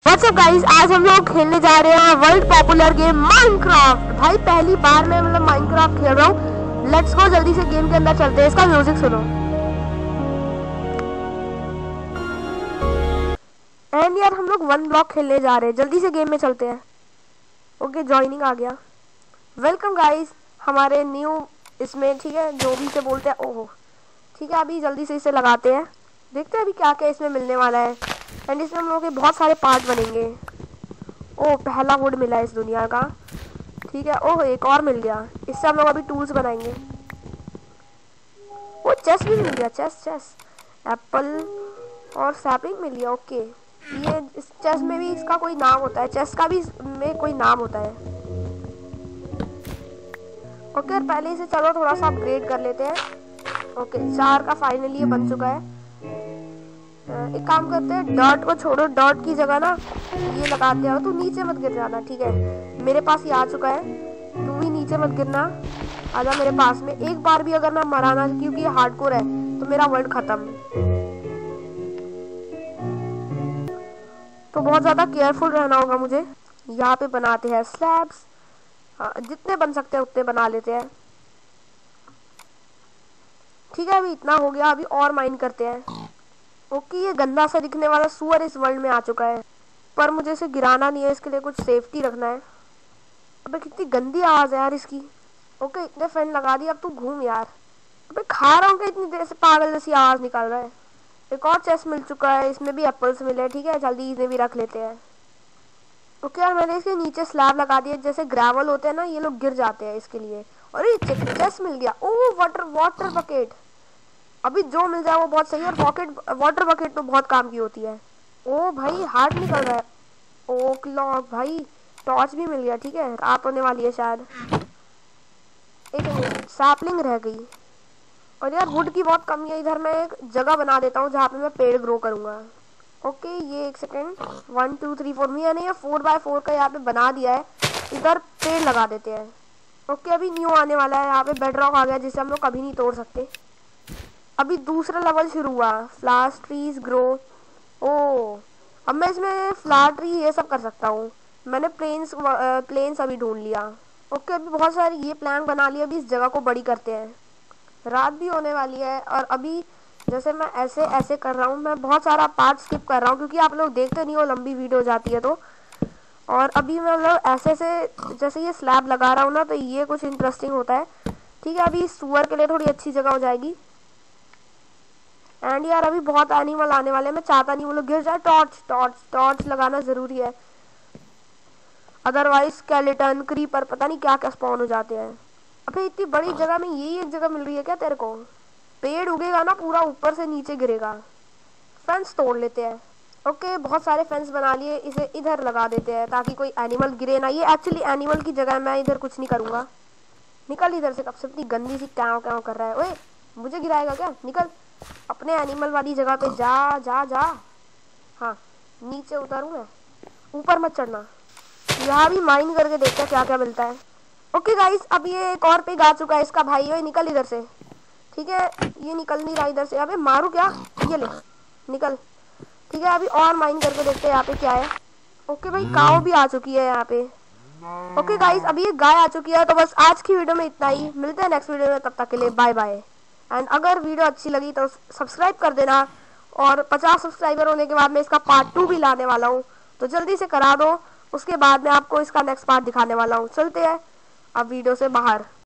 What's up guys, आज हम लोग खेलने जा रहे हैं वर्ल्ड पॉपुलर गेम माइनक्राफ्ट। भाई पहली बार मैं माइनक्राफ्ट खेल रहा हूँ। लेट्स गो, जल्दी से गेम के अंदर चलते हैं। इसका म्यूजिक सुनो। एंड यार हम लोग 1 ब्लॉक खेलने जा रहे हैं। जल्दी से गेम में चलते हैं। ओके, ज्वाइनिंग आ गया। वेलकम गाइस हमारे न्यू इसमें, ठीक है, जो भी से बोलते हैं। ओहो ठीक है, अभी जल्दी से इसे लगाते हैं। देखते हैं अभी क्या क्या इसमें मिलने वाला है। एंड इसमें हम लोगों के बहुत सारे पार्ट बनेंगे। ओह, पहला वुड मिला है इस दुनिया का। ठीक है, ओह एक और मिल गया। इससे हम लोग अभी टूल्स बनाएंगे। वो चेस्ट भी मिल गया। चेस्ट एप्पल और सैपलिंग मिल गया। ओके, ये इस चेस्ट में भी इसका कोई नाम होता है। चेस्ट का भी में कोई नाम होता है। ओके, पहले इसे चलो थोड़ा सा अपग्रेड कर लेते हैं। ओके, 4 का फाइनली ये बन चुका है। एक काम करते हैं, डॉट को छोड़ो, डॉट की जगह ना ये लगाते हो। तू नीचे मत गिर जाना, ठीक है। मेरे पास ये आ चुका है, तू भी नीचे मत गिरना। आजा मेरे पास में। एक बार भी अगर मैं मरा ना, क्योंकि ये हार्डकोर है, तो मेरा वर्ल्ड खत्म। तो बहुत ज्यादा केयरफुल रहना होगा मुझे। यहाँ पे बनाते हैं स्लैब्स। जितने बन सकते हैं उतने बना लेते हैं। ठीक है, अभी इतना हो गया। अभी और माइन करते हैं। ओके, ये गंदा सा दिखने वाला सुअर इस वर्ल्ड में आ चुका है, पर मुझे इसे गिराना नहीं है। इसके लिए कुछ सेफ्टी रखना है। अबे कितनी गंदी आवाज है यार इसकी। ओके, इतने फैन लगा दिए, अब तू घूम यार। अबे खा रहा हूँ क्या, इतनी देर से पागल जैसी आवाज निकाल रहा है। एक और चेस्ट मिल चुका है, इसमें भी एप्पल्स मिले। ठीक है, जल्दी इन्हें भी रख लेते हैं। ओके यार, मैंने इसके नीचे स्लैब लगा दिया। जैसे ग्रेवल होते हैं ना, ये लोग गिर जाते हैं इसके लिए। और ये चेस्ट मिल गया। Oh, water bucket. अभी जो मिल जाए वो बहुत सही है। और वाटर बकेट तो बहुत काम की होती है। ओ भाई, हार्ट निकल रहा है। ओ क्लॉक भाई, टॉर्च भी मिल गया। ठीक है, रात होने वाली है शायद। एक मिनट, सैपलिंग रह गई। और यार वुड की बहुत कमी है इधर। मैं एक जगह बना देता हूँ जहाँ पे मैं पेड़ ग्रो करूंगा। ओके, ये एक सेकेंड, 1 2 3 4 मैंने ये 4x4 का यहाँ पे बना दिया है। इधर पेड़ लगा देते हैं। ओके, अभी न्यू आने वाला है। यहाँ पे बेडरॉक आ गया, जिसे हम लोग कभी नहीं तोड़ सकते। अभी दूसरा लेवल शुरू हुआ, फ्लावर्स ट्रीज ग्रो। ओ, अब मैं इसमें फ्लावर ट्री ये सब कर सकता हूँ। मैंने प्लेन्स अभी ढूंढ लिया। ओके, अभी बहुत सारी ये प्लान बना लिया। अभी इस जगह को बड़ी करते हैं। रात भी होने वाली है। और अभी जैसे मैं ऐसे ऐसे कर रहा हूँ, मैं बहुत सारा पार्ट स्किप कर रहा हूँ, क्योंकि आप लोग देखते नहीं हो, लंबी वीडियो जाती है तो। और अभी मैं मतलब ऐसे से जैसे ये स्लैब लगा रहा हूँ ना, तो ये कुछ इंटरेस्टिंग होता है। ठीक है, अभी सुअर के लिए थोड़ी अच्छी जगह हो जाएगी। एंड यार अभी बहुत एनिमल आने वाले हैं। मैं चाहता नहीं वो लोग गिर जाए। टॉर्च लगाना जरूरी है, अदरवाइज स्केलेटन क्रीपर पता नहीं क्या क्या स्पॉन हो जाते हैं। अबे इतनी बड़ी जगह में यही एक जगह मिल रही है क्या तेरे को? पेड़ उगेगा ना, पूरा ऊपर से नीचे गिरेगा। फेंस तोड़ लेते हैं। ओके, बहुत सारे फेंस बना लिए। इसे इधर लगा देते हैं ताकि कोई एनिमल गिरे ना। ये एक्चुअली एनिमल की जगह है, मैं इधर कुछ नहीं करूंगा। निकल इधर से, कब से इतनी गंदी सी क्या क्या कर रहा है। ओए, मुझे गिराएगा क्या? निकल, अपने एनिमल वाली जगह पे जा जा जा। हाँ, नीचे उतारूँ मैं, ऊपर मत चढ़ना। यहाँ भी माइन करके देखते हैं क्या क्या मिलता है। ओके गाइस, अब ये एक और पिग आ चुका है इसका भाई। ओए निकल इधर से। ठीक है, ये निकल नहीं रहा इधर से। अबे मारू क्या? ये ले, निकल। ठीक है, अभी और माइन करके देखते हैं यहाँ पे क्या है। ओके भाई, काऊ भी आ चुकी है यहाँ पे। ओके गाइस, अभी ये गाय आ चुकी है। तो बस आज की वीडियो में इतना ही। मिलते हैं नेक्स्ट वीडियो में, तब तक के लिए बाय बाय। एंड अगर वीडियो अच्छी लगी तो सब्सक्राइब कर देना। और 50 सब्सक्राइबर होने के बाद मैं इसका पार्ट 2 भी लाने वाला हूँ, तो जल्दी से करा दो। उसके बाद मैं आपको इसका नेक्स्ट पार्ट दिखाने वाला हूँ। चलते हैं अब वीडियो से बाहर।